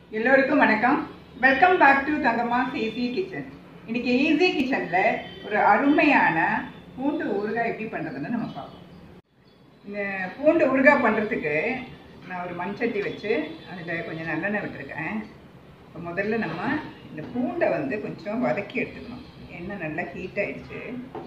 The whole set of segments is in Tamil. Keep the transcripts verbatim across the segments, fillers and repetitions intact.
எல்லோருக்கும் வணக்கம். Welcome back to Thangamma's easy kitchen. இன்னைக்கு ஈஸி கிச்சன்ல ஒரு அருமையான பூண்டு ஊறுகாய் எப்படி பண்றதுன்னு நம்ம பார்ப்போம். இந்த பூண்டு ஊறுகாய் பண்றதுக்கு நான் ஒரு மண் சட்டி வச்சு அதில் கொஞ்சம் நல்லெண்ணெய் விட்டுருக்கேன். இப்போ முதல்ல நம்ம இந்த பூண்டை வந்து கொஞ்சம் வதக்கி எடுத்துக்கணும். எண்ணெய் நல்லா ஹீட் ஆயிடுச்சு.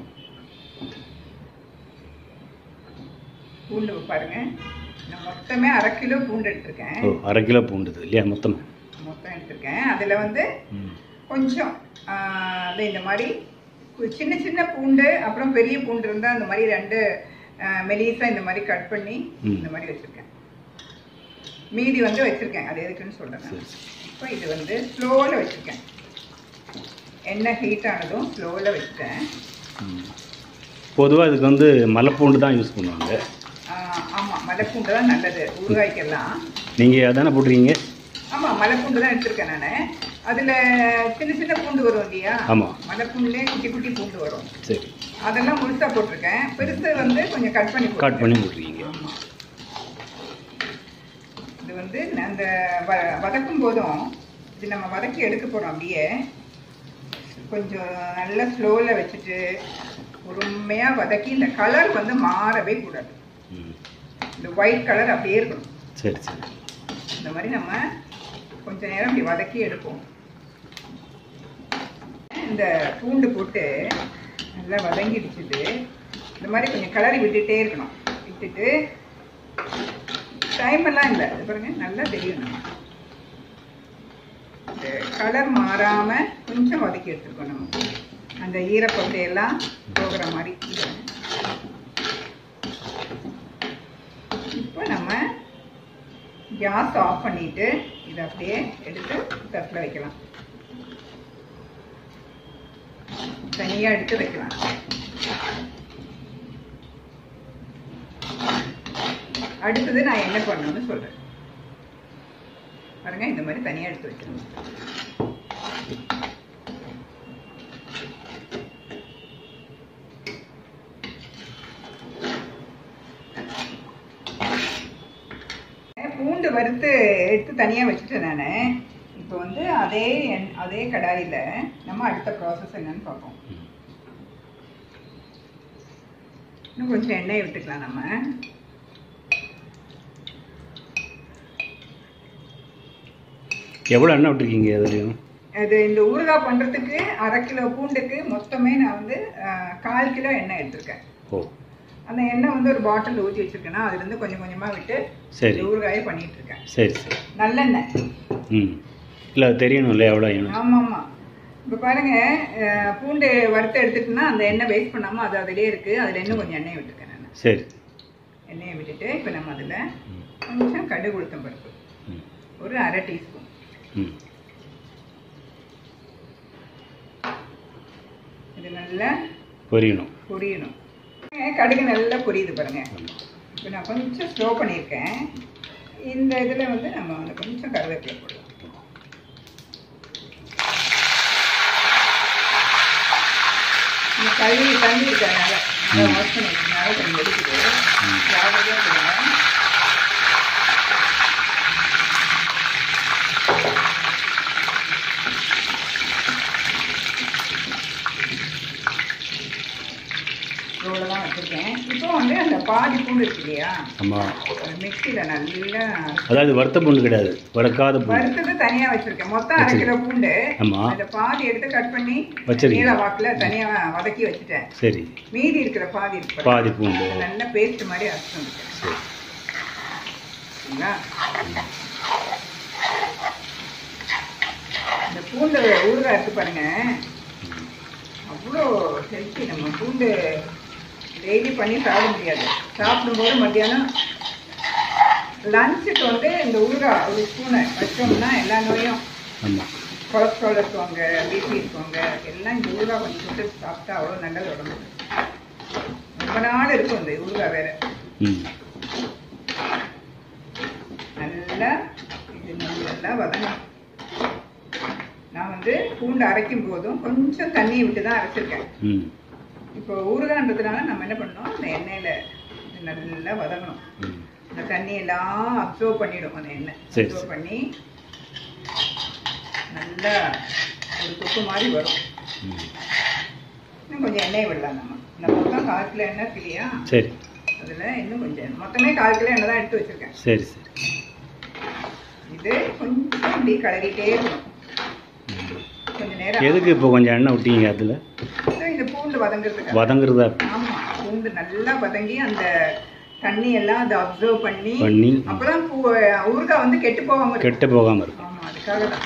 பூண்டு பாருங்க, நான் மொத்தமே அரை கிலோ பூண்டு எடுத்திருக்கேன். அரை கிலோ பூண்டு இல்லையா? மொத்தம் மொத்தம் எடுத்திருக்கேன். அதில் வந்து கொஞ்சம் இந்த மாதிரி சின்ன சின்ன பூண்டு, அப்புறம் பெரிய பூண்டு இருந்தால் அந்த மாதிரி ரெண்டு மெலிசா இந்த மாதிரி கட் பண்ணி இந்த மாதிரி வச்சுருக்கேன். மீதி வந்து வச்சுருக்கேன், அது எதுக்குன்னு சொல்கிறேன். இப்போ இது வந்து ஸ்லோவில் வச்சுருக்கேன். எண்ணெய் ஹீட் ஆனதும் ஸ்லோவில் வச்சுட்டேன். பொதுவாக இதுக்கு வந்து மலைப்பூண்டு தான் யூஸ் பண்ணுவாங்க. ஆமாம், மலைப்பூண்டு தான் நல்லது ஊறுகாய்க்கெல்லாம். நீங்கள் அதானே போட்டுருக்கீங்க? ஆமாம், மலைப்பூண்டு தான் எடுத்திருக்கேன் நான். அதில் சின்ன சின்ன பூண்டு வரும் இல்லையா? ஆமாம், மலைப்பூண்டுலேயே குட்டி குட்டி பூண்டு வரும். சரி, அதெல்லாம் முழுசாக போட்டிருக்கேன். பெருசு வந்து கொஞ்சம் கட் பண்ணி கட் பண்ணி போட்டிருக்கீங்க. ஆமாம், இது வந்து அந்த வ வதக்கும் போதும் இது நம்ம வதக்கி எடுக்க போகிறோம். அப்படியே கொஞ்சம் நல்லா ஸ்லோவில் வச்சுட்டு பொறுமையாக வதக்கி இந்த கலர் வந்து மாறவே கூடாது. இந்த ஒயிட் கலர் அப்படியே இருக்கணும். சரி சரி, இந்த மாதிரி நம்ம கொஞ்ச நேரம் இப்படி வதக்கி எடுப்போம். இந்த பூண்டு போட்டு நல்லா வதங்கிடுச்சுது. இந்த மாதிரி கொஞ்சம் கலரி விட்டுட்டே இருக்கணும். விட்டுட்டு டைம் எல்லாம் இல்லை, இது பாருங்க நல்லா தெரியும். நம்ம இந்த கலர் மாறாம கொஞ்சம் வதக்கி எடுத்துருக்கோம். நம்ம அந்த ஈரப்பொட்டையெல்லாம் போகிற மாதிரி. இப்போ நம்ம கேஸ் ஆஃப் பண்ணிட்டு இதை அப்படியே எடுத்து தட்டில் வைக்கலாம். தனியாக எடுத்து வைக்கலாம். அடுத்தது நான் என்ன பண்ணணும்னு சொல்றேன் பாருங்க. இந்த மாதிரி தனியாக எடுத்து வைக்கணும். பூண்டு வறுத்து எடுத்து தனியாக வச்சுட்டேன் நான். இப்போ வந்து அதே எண் அதே கடாயில் நம்ம அடுத்த ப்ராசஸ் என்னன்னு பார்ப்போம். இன்னும் கொஞ்சம் எண்ணெய் விட்டுக்கலாம். நம்ம எவ்வளோ எண்ணெய் விட்டுருக்கீங்க? அதுலையும் அது இந்த ஊறுகாய் பண்ணுறதுக்கு அரை கிலோ பூண்டுக்கு மொத்தமே நான் வந்து கால் கிலோ எண்ணெய் எடுத்திருக்கேன். ஓ, அந்த எண்ணெய் வந்து ஒரு பாட்டில் ஊற்றி வச்சிருக்கேன்னா அதுலேருந்து கொஞ்சம் கொஞ்சமாக விட்டு சரி ஊறுகாயை பண்ணிட்டு இருக்கேன். சரி சரி, நல்லெண்ணெய். ம், இல்லை தெரியணும்ல எவ்வளோ எண்ணெய். ஆமாம் ஆமாம். இப்போ பாருங்க, பூண்டு வறுத்து எடுத்துட்டுனா அந்த எண்ணெய் வேஸ்ட் பண்ணாமல் அது அதிலே இருக்குது. அதில் இன்னும் கொஞ்சம் எண்ணெய் விட்டுருக்கேன் நான். சரி, எண்ணெயை விட்டுட்டு இப்போ நம்ம அதில் கொஞ்சம் கடுகு உளுத்தம் பருப்பு ஒரு அரை டீஸ்பூன். ம், இது நல்லா பொரியணும் பொரியணும். கடுகு நல்லா பொரியுது பாருங்க. இப்போ நான் கொஞ்சம் ஸ்லோ பண்ணியிருக்கேன். இந்த இதில் வந்து நம்ம வந்து கொஞ்சம் கருவேப்பிலை போடலாம். இந்த கழுவி தண்ணி இருக்கிறதுனால நல்லா வாஷ் பண்ணி வச்சதுனால கொஞ்சம் எடுக்குது. ஜாகிரதையாக போடுங்க. ரோலெல்லாம் வச்சுருக்கேன். இப்போ வந்து அந்த பாதி பூண்டு இருக்கு இல்லையா? ஆமாம், மிக்சியில் நல்லா, அதாவது வறுத்த பூண்டு கிடையாது, வறுக்காத பூண்டு. வறுத்தது தனியாக வச்சுருக்கேன். மொத்தம் அரை கிலோ பூண்டு. ஆமாம், அந்த பாதி எடுத்து கட் பண்ணி வச்சிருக்கேன். நீல வாக்கில் தனியாக வதக்கி வச்சுட்டேன். சரி, மீதி இருக்கிற பாதி இருக்கு பாதி பூண்டு நல்லா பேஸ்ட் மாதிரி அரைச்சி வந்துட்டேன். சரி, சரிங்களா? இந்த பூண்டு ஊறுகாய் இருக்கு பாருங்க, அவ்வளோ ஹெல்த்தி. நம்ம பூண்டு டெய்லி பண்ணி சாப்பிட முடியாது. சாப்பிடும்போது மத்தியானம் லஞ்சுக்கு வந்து இந்த ஊறுகாய் ஒரு ஸ்பூனை வச்சோம்னா எல்லா நோயும், ஆமாம், கொலஸ்ட்ரால் இருக்கவங்க, பிபி இருக்கவங்க எல்லாம் இந்த ஊறுகாய் கொஞ்சம் போட்டு சாப்பிட்டா அவ்வளோ நல்லது உடம்பு. ரொம்ப நாள் இருக்கும் இந்த ஊறுகாய் வேற. நல்லா இது நல்லா வதங்கணும். நான் வந்து பூண்டு அரைக்கும் போதும் கொஞ்சம் தண்ணியை விட்டு தான் அரைச்சிருக்கேன். இப்போ ஊறுகாய்ன்றதுனால நம்ம என்ன பண்ணோம், அந்த எண்ணெயில் நல்லா வதங்கணும். இந்த தண்ணி எல்லாம் அப்சர்வ் பண்ணிடும் அந்த எண்ணெய். அப்சர்வ் பண்ணி நல்லா ஒரு தொக்கு மாதிரி வரும். இன்னும் கொஞ்சம் எண்ணெய் விடலாம். நம்ம இந்த மொத்தம் கால் கிலோ எண்ணெய் இருக்கு இல்லையா? சரி. அதில் இன்னும் கொஞ்சம் மொத்தமே கால் கிலோ எண்ணெய் தான் எடுத்து வச்சுருக்கேன். சரி சரி. இது கொஞ்சம் இப்படி கலரிட்டே இருக்கணும் கொஞ்சம் நேரம். எதுக்கு இப்போ கொஞ்சம் எண்ணெய் விட்டீங்க அதில்? இந்த பூண்டு வதங்குறதுக்கு. வதங்குறதா? ஆமாம், பூண்டு நல்லா வதங்கி அந்த தண்ணி எல்லாம் அதை அப்சர்வ் பண்ணி பண்ணி அப்போதான் பூ ஊறுகாய் வந்து கெட்டு போகாம கெட்டு போகாமல் இருக்கும். ஆமாம், அதுக்காக தான்.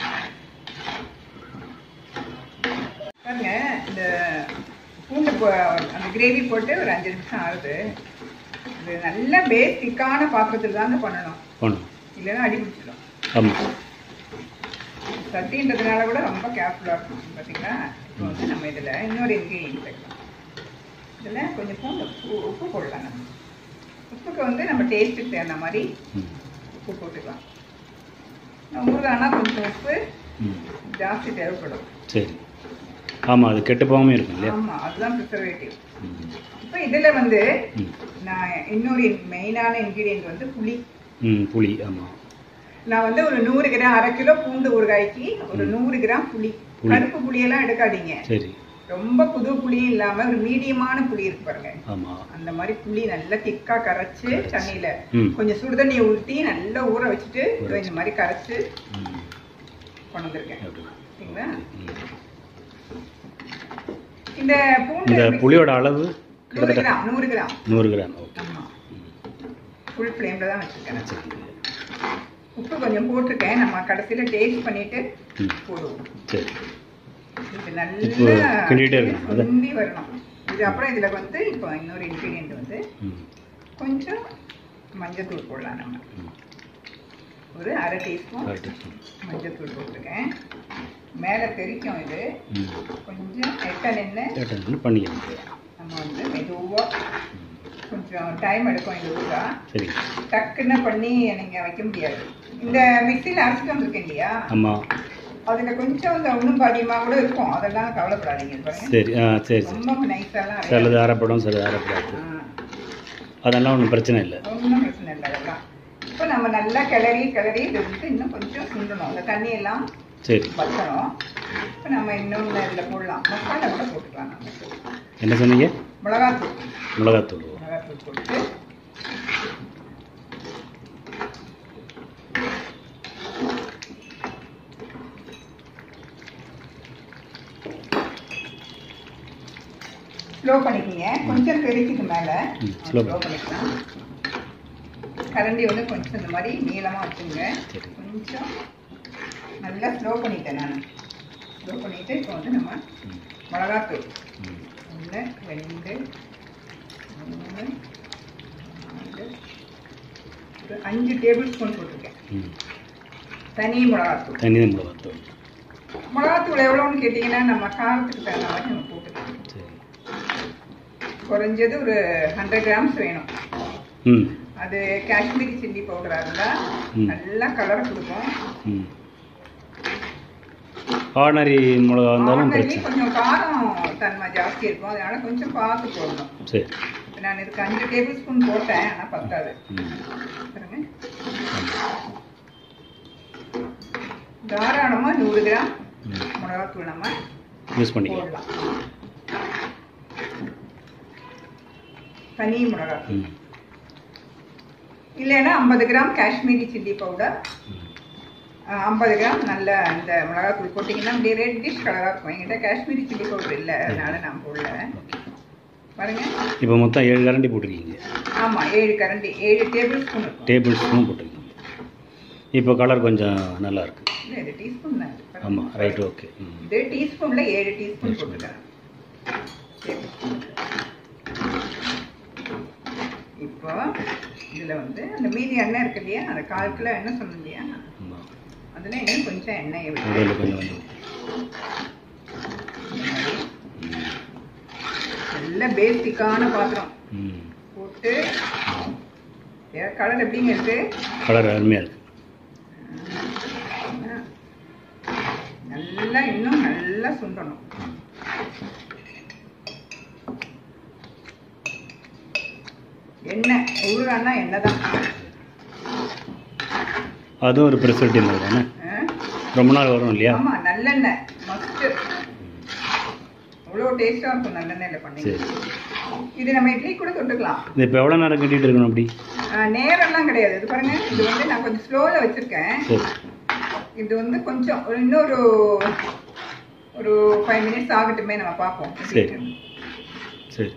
பாருங்க, இந்த பூண்டு அந்த கிரேவி போட்டு ஒரு அஞ்சு நிமிஷம் ஆகுது. இது நல்லா பேஸ் திக்கான பாத்திரத்தில் தாங்க பண்ணணும். பண்ணணும், இல்லைன்னா அடி பிடிச்சிடும். ஆமாம். சட்டின்றதுனால கூட ரொம்ப கேர்ஃபுல்லாக இருக்கும். பார்த்தீங்களா? இப்போ வந்து நம்ம இதில் இன்னொரு இன்க்ரீடியன்ட் சேர்க்கலாம். இதில் கொஞ்சம் பூண்டு உப்பு உப்பு போடலாம். நம்ம உப்புக்கு வந்து நம்ம டேஸ்ட்டுக்கு தகுந்த மாதிரி உப்பு போட்டுக்கலாம். ஊறுகாய்னா கொஞ்சம் உப்பு ஜாஸ்தி தேவைப்படும். சரி. ஆமாம், அது கெட்டு போகாமல் இருக்கும் இல்லையா? ஆமாம், அதுதான் ப்ரிசர்வேட்டிவ். இப்போ இதில் வந்து நான் இன்னொரு மெயினான இன்க்ரீடியன்ட் வந்து புளி. ம் புளி. ஆமாம், நான் வந்து ஒரு நூறு கிராம் அரை கிலோ பூண்டு ஊறுகாய்க்கு ஒரு நூறு கிராம் புளி. கருப்பு புளியெல்லாம் எடுக்காதீங்க. சரி. ரொம்ப புது புளியும் இல்லாம ஒரு மீடியமான புளி இருக்கு பாருங்க. ஆமா, அந்த மாதிரி புளி நல்லா திக்கா கரைச்சு தண்ணியில கொஞ்சம் சுடுதண்ணியை ஊற்றி நல்லா ஊற வச்சுட்டு இந்த மாதிரி கரைச்சு கொண்டு வந்திருக்கேன். சரிங்களா? இந்த பூண்டு புளியோட அளவு நூறு கிராம் நூறு கிராம் நூறு கிராம். ஆமா, ஃபுல் ஃப்ளேம்ல தான் வச்சிருக்கேன். உப்பு கொஞ்சம் போட்டிருக்கேன். நம்ம கடைசியில டேஸ்ட் பண்ணிட்டு போடுவோம். சரி. இது நல்லா கிண்டி வரணும். இது அப்புறம் இதில் வந்து இப்போ இன்னொரு இன்க்ரீடியன்ட் வந்து கொஞ்சம் மஞ்சத்தூள் போடலாம். நம்ம ஒரு அரை டீஸ்பூன் மஞ்சத்தூள் போட்டிருக்கேன். மேலே தெரிக்கும். இது கொஞ்சம் எட்ட நின்று பண்ணிக்கலாம். நம்ம வந்து மெதுவாக கொஞ்சம் டைம் எடுக்கும். இந்த ஊறுகா டக்குன்னு பண்ணி நீங்கள் வைக்க முடியாது. இந்த மிக்சியில் அரைச்சிட்டு வந்துருக்கேன் இல்லையா? ஆமாம், அதில் கொஞ்சம் அந்த ஒன்றும் பாதியமாக கூட இருக்கும். அதெல்லாம் கவலைப்படாதீங்க. சரி. ஆ சரி. ரொம்ப நைஸாலாம் சிலது அரைப்படும், சிலது அரைப்படாது. அதெல்லாம் ஒன்றும் பிரச்சனை இல்லை. ஒன்றும் பிரச்சனை இல்லை. அதெல்லாம் இப்போ நம்ம நல்லா கிளறி கிளறி இது வந்து இன்னும் கொஞ்சம் சுண்டணும். அந்த தண்ணியெல்லாம் சரி வச்சணும். இப்போ நம்ம இன்னொன்று இதில் போடலாம். மசாலா கூட போட்டுக்கலாம். நம்ம என்ன சொன்னீங்க? மிளகாத்தூள். மிளகாத்தூள் மிளகாத்தூள் போட்டு ஸ்லோ பண்ணிக்கிங்க. கொஞ்சம் பெருக்கிக்கு மேலே ஸ்லோ பண்ணிக்கலாம். கரண்டி வந்து கொஞ்சம் இந்த மாதிரி நீளமாக வச்சுங்க. கொஞ்சம் நல்லா ஸ்லோ பண்ணிட்டேன் நான். ஸ்லோ பண்ணிவிட்டு இப்போ வந்து நம்ம மிளகாத்தூள் ஒன்று ரெண்டு மூணு நாலு ஒரு அஞ்சு டேபிள் ஸ்பூன் போட்டிருக்கேன். தனி மிளகாத்தூள். தனி மிளகாத்தூள். மிளகாத்தூள் எவ்வளோன்னு கேட்டிங்கன்னா நம்ம காரத்துக்கு தகுந்த மாதிரி நம்ம போட்டுக்கலாம். குறைஞ்சது ஒரு ஹண்ட்ரட் கிராம்ஸ் வேணும். அது காஷ்மீரி சில்லி பவுடராக இருந்தால் நல்லா கலர் கொடுக்கும். ஆர்டினரி மிளகா இருந்தாலும் கொஞ்சம் காரம் தன்மை ஜாஸ்தி இருக்கும். அதனால கொஞ்சம் பார்த்து போடணும். சரி. நான் இதுக்கு அஞ்சு டேபிள் ஸ்பூன் போட்டேன், ஆனால் பத்தாது. பாருங்க, தாராளமாக நூறு கிராம் மிளகாத்தூள் நம்ம யூஸ் பண்ணிக்கலாம். தனி மிளகாத்தூள் இல்லைன்னா ஐம்பது கிராம் காஷ்மீரி சில்லி பவுடர், ஐம்பது கிராம் நல்ல இந்த மிளகாத்தூள் போட்டிங்கன்னா அப்படியே ரெட்டிஷ் கலராக இருக்கும். என்கிட்ட காஷ்மீரி சில்லி பவுடர் இல்லை, அதனால நான் போடல. பாருங்க, இப்போ மொத்தம் ஏழு கரண்டி போட்டிருக்கீங்க. ஆமாம், ஏழு கரண்டி, ஏழு டேபிள் ஸ்பூன் டேபிள் ஸ்பூன் போட்டிருக்கீங்க. இப்போ கலர் கொஞ்சம் நல்லா இருக்கு. இல்லை, இது டீஸ்பூன் தான். ஆமாம், ரைட், ஓகே. இது டீஸ்பூனில் ஏழு டீஸ்பூன் போட்டுக்கிறேன். இப்போ இதில் வந்து அந்த மீதி எண்ணெய் இருக்கு இல்லையா, அந்த கால் கிலோ எண்ணெய் சொன்னோம் இல்லையா, அதில் இன்னும் கொஞ்சம் எண்ணெயை விட்டு நல்ல பேசிக்கான பாத்திரம் போட்டு கலர் எப்படிங்க இருக்கு? கலர் அருமையாக இருக்கு. நல்லா இன்னும் நல்லா சுண்டணும். எண்ணெய் ஊறுகாய்னா எண்ணெய் தான். அதுவும் ஒரு ப்ரிசர்வேட்டிவ் தானே? ரொம்ப நாள் வரும் இல்லையா? ஆமா, நல்லெண்ணெய் மஸ்ட். அவ்வளோ டேஸ்டா இருக்கும் நல்லெண்ணெயில பண்ணி. இது நம்ம இட்லி கூட தொட்டுக்கலாம். இது இப்போ எவ்வளோ நேரம் கட்டிட்டு இருக்கணும் அப்படி? நேரம்லாம் கிடையாது. இது பாருங்க, இது வந்து நான் கொஞ்சம் ஸ்லோவில் வச்சிருக்கேன். இது வந்து கொஞ்சம் ஒரு இன்னொரு ஒரு ஃபைவ் மினிட்ஸ் ஆகட்டுமே, நம்ம பார்ப்போம். சரி சரி.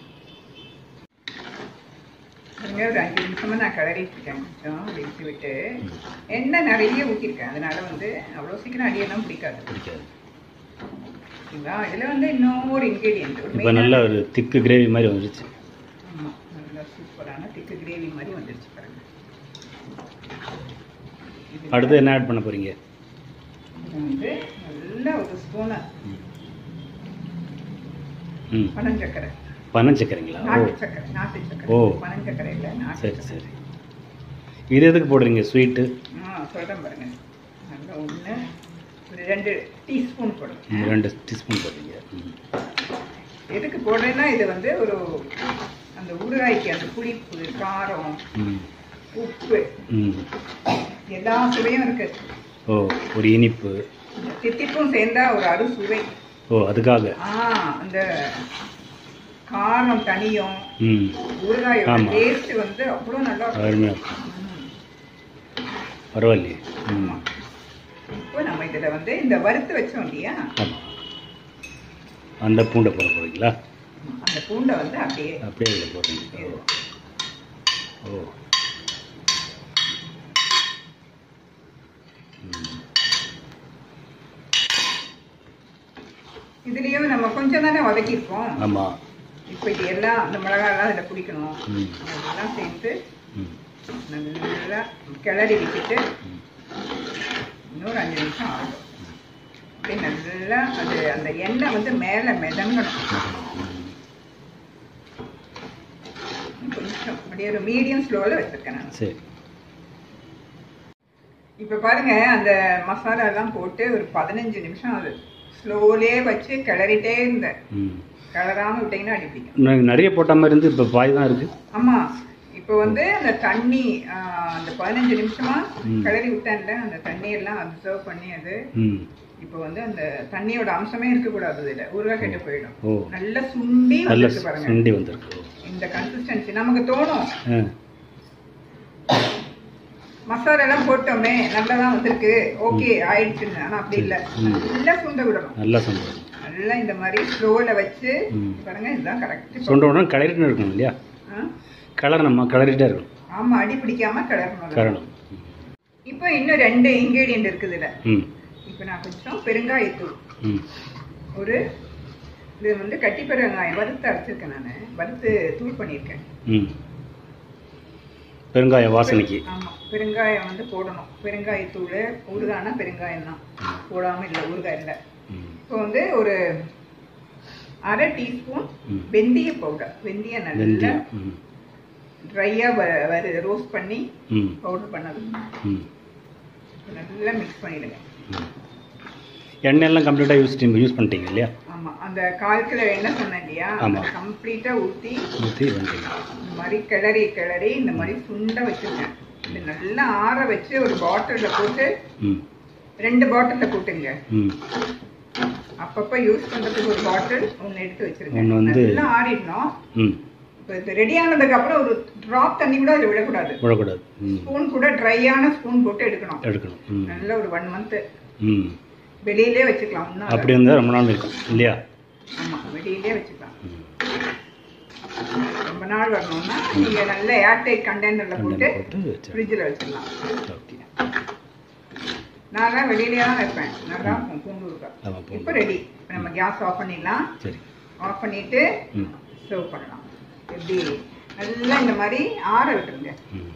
ஒரு அஞ்சு நிமிஷமா நான் கிளறிட்டு இருக்கேன். கொஞ்சம் வெடிச்சு விட்டு எண்ணெய் நிறைய ஊற்றிருக்கேன். அதனால வந்து அவ்வளோ சீக்கிரம் அடியெல்லாம் பிடிக்காது. பிடிக்காது. ஓகேங்களா? இதில் வந்து இன்னொரு இன்க்ரீடியன்ட். இப்போ நல்ல ஒரு திக்கு கிரேவி மாதிரி வந்துருச்சு. ஆமாம், நல்லா சூப்பரான திக்கு கிரேவி மாதிரி வந்துருச்சு பாருங்க. அடுத்து என்ன ஆட் பண்ண போறீங்க? இது வந்து நல்ல ஒரு ஸ்பூனு ம் பனஞ்சக்கரை. பனஞ்சக்கரைங்களா? நாட்டு சக்கரை. நாட்டு சக்கரை. ஓ, பனஞ்சக்கரை இல்லை, நாட்டு. சரி சரி. இது எதுக்கு போடுறீங்க ஸ்வீட்டு? ஆ, சொல்கிறேன் பாருங்க. நல்லா ஒன்று ஒரு ரெண்டு டீஸ்பூன் போடுறேன். ரெண்டு டீஸ்பூன் போடுறீங்க. எதுக்கு போடுறேன்னா, இது வந்து ஒரு அந்த ஊறுகாய்க்கு அந்த புளிப்பு, காரம், உப்பு எல்லா சுவையும் இருக்கு. ஓ, ஒரு இனிப்பு தித்திப்பும் சேர்ந்தா ஒரு அறு சுவை. ஓ, அதுக்காக. ஆ, அந்த காரம் தனியும் ஊறுகாயோட டேஸ்ட் வந்து அவ்வளோ நல்லா அருமையாக இருக்கும். பரவாயில்லையே. ஆமாம். இப்போ நம்ம இதில் வந்து இந்த வறுத்து வச்சோம் இல்லையா, அந்த பூண்டை போட போகிறீங்களா? அந்த பூண்டை வந்து அப்படியே அப்படியே இதில் போடுறீங்க. ஓ, இதுலேயும் நம்ம கொஞ்சம் தானே வதக்கியிருக்கோம். ஆமாம். இப்போ இது எல்லாம் அந்த மிளகாயெல்லாம் இதில் பிடிக்கணும். அதெல்லாம் சேர்த்து நல்லா கிளறி விட்டுட்டு இன்னொரு அஞ்சு நிமிஷம் ஆகும். அப்படியே நல்லா அது அந்த எண்ணெய் வந்து மேலே மிதங்கணும். கொஞ்சம் அப்படியே ஒரு மீடியம் ஸ்லோவில் வச்சுருக்கேன் நான். சரி. இப்போ பாருங்க, அந்த மசாலாலாம் போட்டு ஒரு பதினஞ்சு நிமிஷம் அது ஸ்லோலே வச்சு கிளறிட்டே இருந்தேன். கிளறாமல் விட்டிங்கன்னா அடி பிடிக்கும். நிறைய போட்ட மாதிரி இருந்து இப்போ பாய் தான் இருக்குது. ஆமாம். இப்போ வந்து அந்த தண்ணி அந்த பதினஞ்சு நிமிஷமா கிளறி விட்டேன்ல, அந்த தண்ணியெல்லாம் அப்சர்வ் பண்ணி அது இப்போ வந்து அந்த தண்ணியோட அம்சமே இருக்கக்கூடாது. இதில் ஊறுகாய் கெட்டு போயிடும். நல்லா சுண்டி வந்துருக்கு பாருங்க. சுண்டி வந்துருக்கு. இந்த கன்சிஸ்டன்சி நமக்கு தோணும். மசாலா எல்லாம் போட்டோமே நல்லதான் வந்திருக்கு, ஓகே ஆயிடுச்சுன்னு. ஆனால் அப்படி இல்லை, நல்லா சுண்ட விடணும். நல்லா சுண்ட நல்லா இந்த மாதிரி ஸ்லோவில் வச்சு பாருங்க. இதுதான் கரெக்ட். சுண்ட உடனே கிளறிட்டு இருக்கணும் இல்லையா? கலரணுமா? கிளறிட்டே இருக்கணும். ஆமாம், அடி பிடிக்காம கிளறணும். கிளறணும். இப்போ இன்னும் ரெண்டு இன்க்ரீடியன்ட் இருக்குது இதில். இப்போ நான் கொஞ்சம் பெருங்காயத்தூள், ஒரு இது வந்து கட்டி பெருங்காயம் வறுத்து அரைச்சிருக்கேன். நான் வறுத்து தூள் பண்ணியிருக்கேன். பெருங்காயம் வாசனைக்கு. ஆமாம், பெருங்காயம் வந்து போடணும். பெருங்காயத்தூள் ஊறுகாய்னா பெருங்காயம் தான், போடாமல் இல்லை ஊறுகாய் இல்லை. இப்போ வந்து ஒரு அரை டீஸ்பூன் வெந்தய பவுடர். வெந்தயம் நல்லா ட்ரையாக வறு ரோஸ்ட் பண்ணி பவுடர் பண்ணது நல்லா மிக்ஸ் பண்ணிடுங்க. எண்ணெயெல்லாம் கம்ப்ளீட்டாக யூஸ் யூஸ் பண்ணிட்டீங்க இல்லையா? ஆமாம், அந்த கால் கிலோ எண்ணெய் சொன்னேன் இல்லையா, கம்ப்ளீட்டாக ஊற்றி ஊற்றி வந்துட்டீங்க. இந்த மாதிரி கிளறி கிளறி இந்த மாதிரி சுண்டை வச்சுருக்கேன். இது நல்லா ஆற வச்சு ஒரு பாட்டிலில் போட்டு ரெண்டு பாட்டிலில் போட்டுங்க. அப்பப்போ யூஸ் பண்ணுறதுக்கு ஒரு பாட்டில் ஒன்று எடுத்து வச்சுருங்க. நல்லா ஆறிடணும். இப்போ இது ரெடி ஆனதுக்கப்புறம் ஒரு ட்ராப் தண்ணி கூட அதில் விடக்கூடாது. விடக்கூடாது. ஸ்பூன் கூட ட்ரையான ஸ்பூன் போட்டு எடுக்கணும். எடுக்கணும். நல்லா ஒரு ஒன் மந்த்து வெளியிலே வச்சுக்கலாம். அப்படி இருந்தால் ரொம்ப நாள் இருக்கும் இல்லையா? ஆமாம், வெளியிலே வச்சுக்கலாம். ரொம்ப நாள் வரணும்னா நீங்கள் நல்ல ஏர்டைட் கண்டெய்னரில் போட்டு ஃப்ரிட்ஜில் வச்சிடலாம். ஓகே, நான் வெளியிலே தான் வைப்பேன். நல்லா இருக்கும் பூண்டு ஊறுகாய். இப்போ ரெடி. இப்போ நம்ம கேஸ் ஆஃப் பண்ணிடலாம். சரி, ஆஃப் பண்ணிவிட்டு சர்வ் பண்ணலாம். எப்படி நல்லா இந்த மாதிரி ஆற விட்டுருங்க.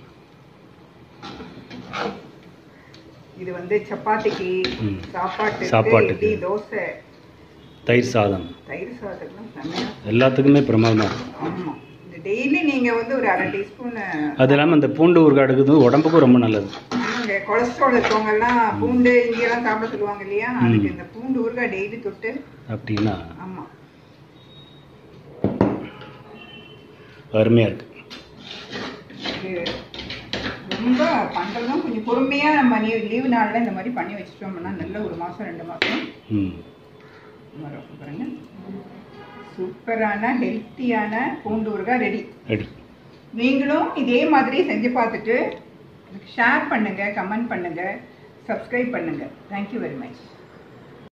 இது வந்து சப்பாத்திக்கு, சாப்பாட்டு, சாப்பாட்டுக்கு, தோசை, தயிர் சாதம், தயிர் சாதத்துக்குலாம் எல்லாத்துக்குமே பிரமாதமாக இருக்கும். ஆமாம், இந்த டெய்லி நீங்கள் வந்து ஒரு அரை டீஸ்பூன். அது இல்லாமல் அந்த பூண்டு ஊறுகாய் எடுக்கிறது உடம்புக்கும் ரொம்ப நல்லது. ஆமாங்க, கொலஸ்ட்ரால் இருக்கவங்கெல்லாம் பூண்டு இங்கெல்லாம் சாப்பிட சொல்லுவாங்க இல்லையா, அதுக்கு இந்த பூண்டு ஊறுகாய் டெய்லி தொட்டு அப்படின்னா. ஆமாம், அருமையாக இருக்குது. ரொம்ப பண்ணுறதும் கொஞ்சம் பொறுமையாக நம்ம லீவு நாளில் இந்த மாதிரி பண்ணி வச்சுட்டோம்னா நல்ல ஒரு மாதம் ரெண்டு மாதம் வரும். பாருங்க, சூப்பரான ஹெல்த்தியான பூண்டு ஊறுகாய் ரெடி. ரெடி. நீங்களும் இதே மாதிரி செஞ்சு பார்த்துட்டு ஷேர் பண்ணுங்கள், கமெண்ட் பண்ணுங்கள், சப்ஸ்கிரைப் பண்ணுங்கள். Thank you very much.